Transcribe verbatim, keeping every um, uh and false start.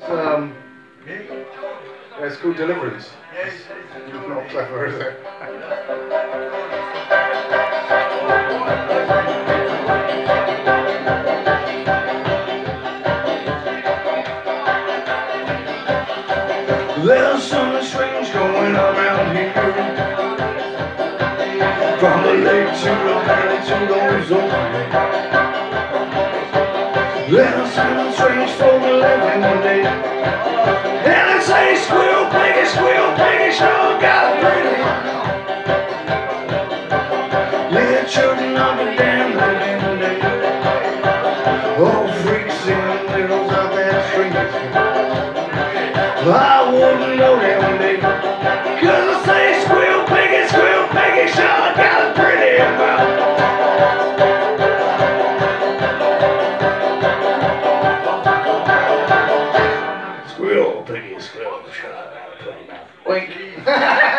It's, um, yeah, it's called Deliverance. It's not clever, is it? There's something strange going on around here. From the lake to the valley to the zone. There's something strange for the living one day. And they say squeal, piggy, squeal, piggy, sure got pretty. Yeah, children of the damn living day. Oh, freaks and littles out there strangers. I wouldn't know them one day. Cause I say squeal, piggy, squeal, piggy, sure got a pretty mouth. Squeal, piggy, squeal, sure got a pretty mouth. Wink.